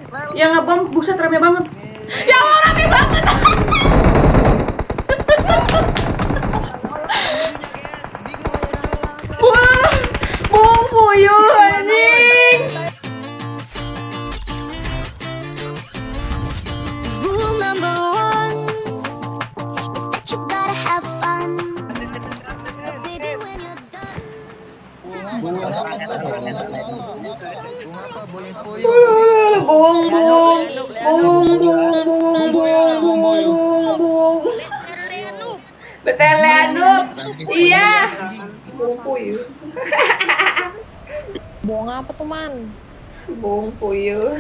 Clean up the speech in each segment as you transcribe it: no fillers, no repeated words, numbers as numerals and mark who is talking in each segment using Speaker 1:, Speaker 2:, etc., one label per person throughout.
Speaker 1: Yang ngebom, buset rame banget. Ya Allah, rame banget. Wah, bom puyuh anjing.
Speaker 2: Rule number one is that you gotta have fun. Baby, when you're done.
Speaker 1: Bung. Betele Anup. Iya. Bung puyuh.
Speaker 3: Bohong apa tuh, Man?
Speaker 1: Bung puyuh.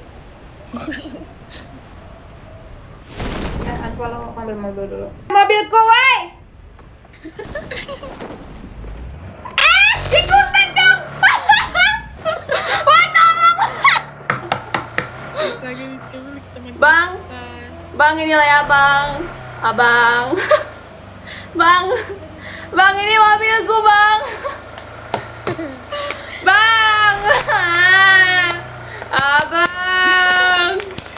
Speaker 1: Unfollow, ambil mobil dulu. Mobilku, woi. Ikutan dong. Wah, tolong. Bang, inilah ya, Bang. Abang. Bang, ini mobilku, Bang. Bang. Abang.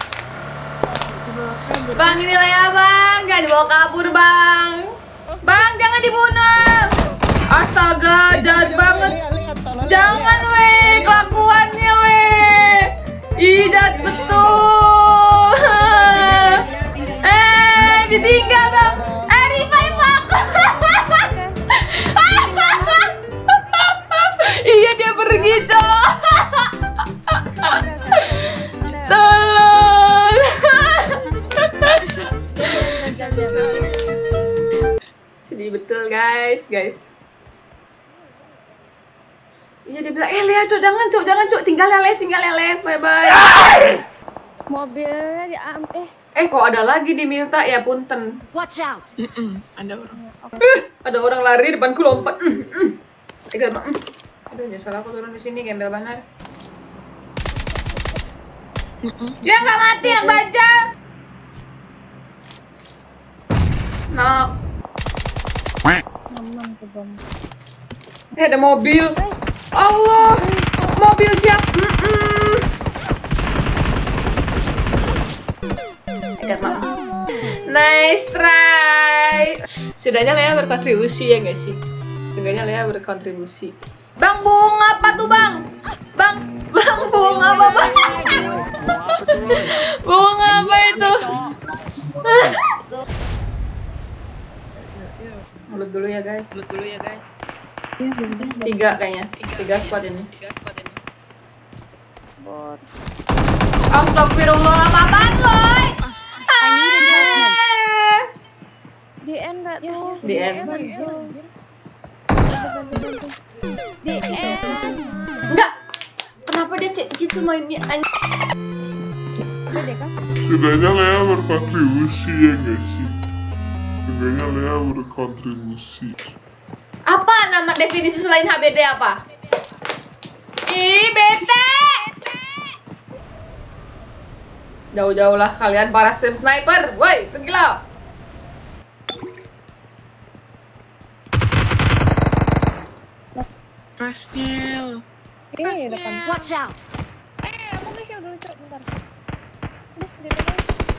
Speaker 1: Bang, inilah ya, Bang. Jangan dibawa kabur, Bang. Bang, jangan dibunuh. Astaga, jahat banget. Jangan, weh, kelakuannya, weh. Ih, jahat betul. Ditinggal, Bang. Revive aku. Iya, dia pergi, Cok. Tolong. Sedih betul, guys. Iya, dia bilang, Lea, Cok, jangan, Cok. Tinggal lele. Bye-bye.
Speaker 3: Mobilnya diambil.
Speaker 1: Kok ada lagi diminta, ya punten.
Speaker 2: Watch out.
Speaker 3: Ada orang.
Speaker 1: Ada orang lari depanku lompat. Aduh, nyesel aku turun di sini gembel banar. Dia nggak mati, yang bajal. Nok.
Speaker 3: Mamam tuh bom.
Speaker 1: Ada mobil. Allah, mobil siap. Nice try. Setidaknya Lea berkontribusi, ya nggak sih? Setidaknya Lea berkontribusi. Bang, bunga apa tuh, Bang? Bang, bunga apa, Bang? Bunga apa itu? Mulut dulu ya, guys. Tiga kayaknya. Tiga squad ini. Astagfirullah, apa-apaan, Boy?
Speaker 3: Di end nggak tuh?
Speaker 1: Di end. Enggak. Kenapa dia kayak gitu mainnya?
Speaker 4: Setidaknya Lea berkontribusi, ya nggak sih? Setidaknya Lea berkontribusi.
Speaker 1: Apa nama definisi selain HBD apa? Ih, bete. Jauh-jauh lah kalian para stream sniper. Woi, pergilah.
Speaker 3: Rasnil. Ini depan.
Speaker 2: Watch out.
Speaker 3: Aku nge-heal dulu, Cok, bentar. Udah sendiri dulu.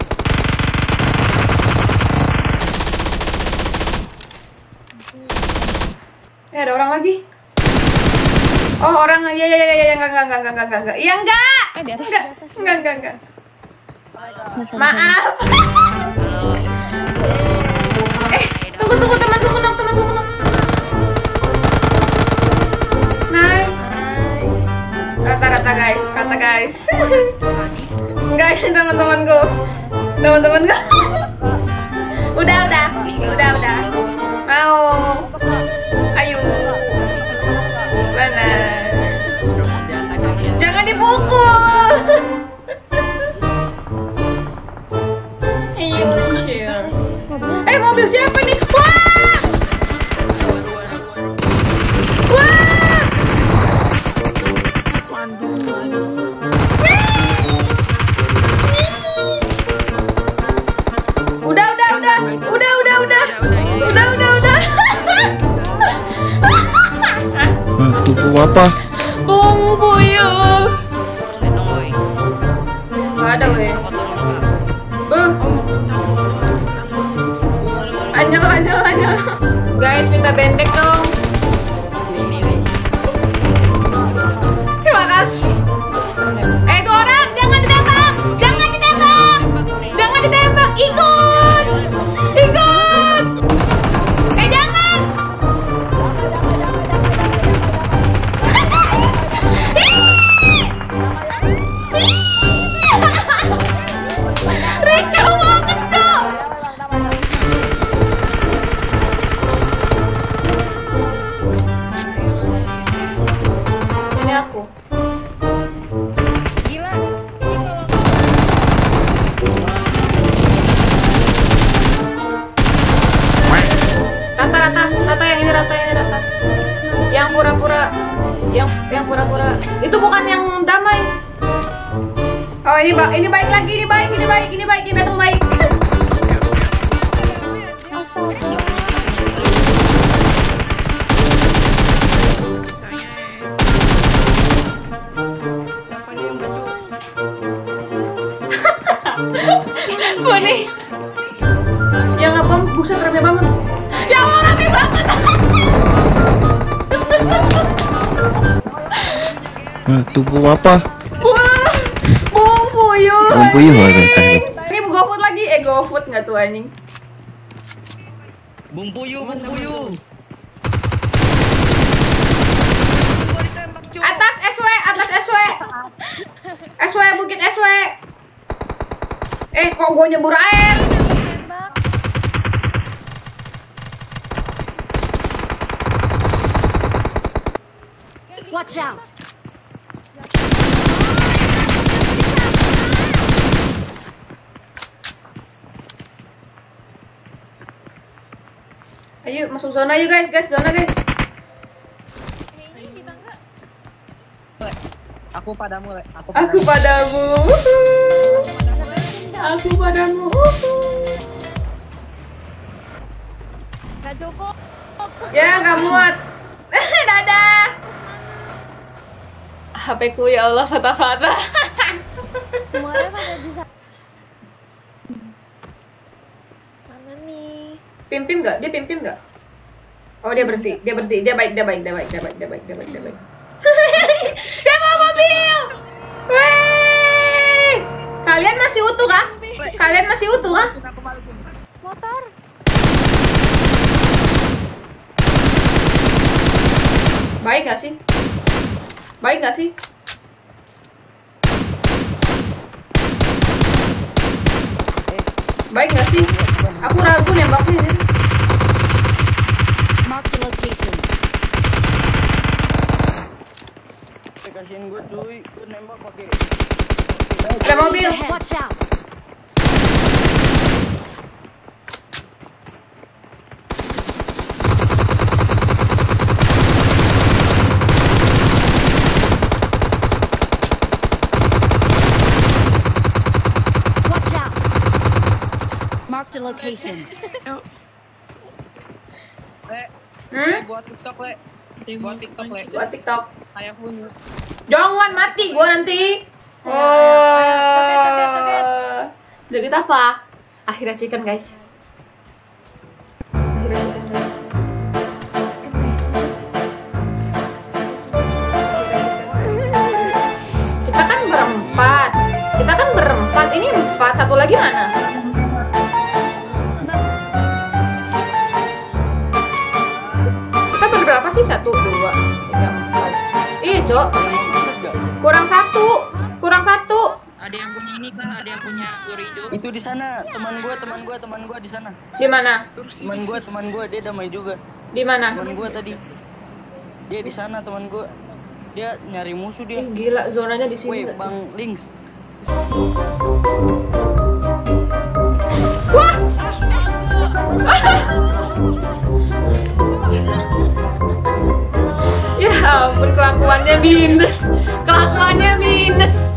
Speaker 1: Ada orang lagi. Oh, orang. Ya, enggak. Iya, enggak.
Speaker 3: Di atas.
Speaker 1: Enggak. Maaf. Tunggu temanku knock. Nice. Rata guys. Enggak, ini teman-temanku. Udah. Mau. Ayo. Mana? Jangan dipukul. Ayo, chill. Mobil siapa nih?
Speaker 4: Tunggu apa?
Speaker 1: Bung puyuh. Gak ada weh. Anjel. Guys, minta bendek dong. Terima kasih. Itu orang, jangan ditembak. Ikut. Jangan. Rico banget, Cok. Ini aku.
Speaker 3: Gila. Ini kalau
Speaker 1: Rata yang ini rata. Yang pura-pura. Itu bukan yang damai. Oh, ini baik lagi, ini baik, ini datang baik. Bunyi. Yang ngebom, buset rame banget. Ya Allah, rame banget.
Speaker 5: Tubuh apa?
Speaker 1: Wah, bung puyuh.
Speaker 5: Anjing.
Speaker 1: Ini GoFood lagi, GoFood nggak tuh anjing?
Speaker 6: Bung Puyuh.
Speaker 1: Atas SW, bukit SW. Kok gue nyebur air?
Speaker 2: Watch out!
Speaker 1: Ayo masuk zona aja guys, zona guys.
Speaker 3: ini di tangga.
Speaker 6: Aku padamu.
Speaker 1: Aku padamu.
Speaker 3: Gak cukup.
Speaker 1: Ya nggak muat. Dadah. HP ku ya Allah patah.
Speaker 3: Semuanya pada bisa. Mana nih?
Speaker 1: Pimpin nggak? Dia pimpin nggak? Oh dia berhenti. Dia baik. Dia bawa mobil. Weh. Kalian masih utuh kah?
Speaker 3: Motor.
Speaker 1: Baik nggak sih? Aku ragu nembaknya ini.
Speaker 2: Mark the location.
Speaker 6: Kasihin gue cuy, gue nembak pakai.
Speaker 1: Ada mobil.
Speaker 2: Watch out! Watch out! Mark the location.
Speaker 6: Buat TikTok, Le.
Speaker 1: Buat TikTok.
Speaker 6: Saya pun.
Speaker 1: Jangan mati gua nanti. Jadi kita apa? Akhirnya chicken guys. Kita kan berempat. Ini 4. Satu lagi mana? Kita berberapa sih? 1, 2, 3, 4. Iya, Cok. Kurang satu.
Speaker 6: Ada yang punya ini kah? Ada yang punya peluru hijau? Itu di sana, teman gua di sana.
Speaker 1: Di mana?
Speaker 6: Teman gua dia damai juga.
Speaker 1: Di mana?
Speaker 6: Teman gua tadi. Dia di sana teman gua. Dia nyari musuh dia.
Speaker 1: Gila, zonanya di sini.
Speaker 6: Woi, Bang Links.
Speaker 1: Wah. Ya ampun, kelakuannya minus.